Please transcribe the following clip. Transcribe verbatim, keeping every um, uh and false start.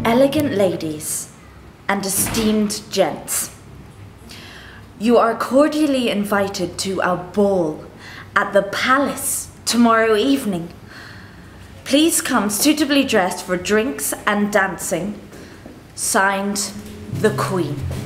Elegant ladies and esteemed gents, you are cordially invited to a ball at the palace tomorrow evening. Please come suitably dressed for drinks and dancing. Signed, the Queen.